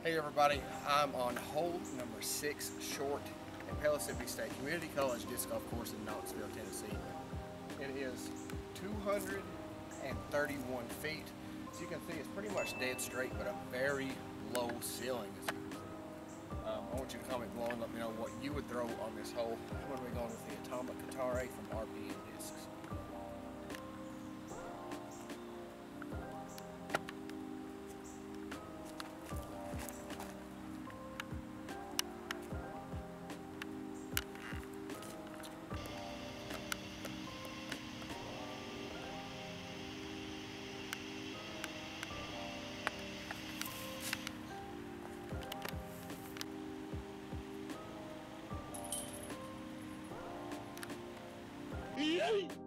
Hey everybody, I'm on hole number 6 short at Pellissippi State Community College Disc Golf Course in Knoxville, Tennessee. It is 231 feet. As you can see, it's pretty much dead straight, but a very low ceiling. I want you to comment below and let me know what you would throw on this hole. I'm going to be going with the Atomic Katare from RPM Discs. Yay!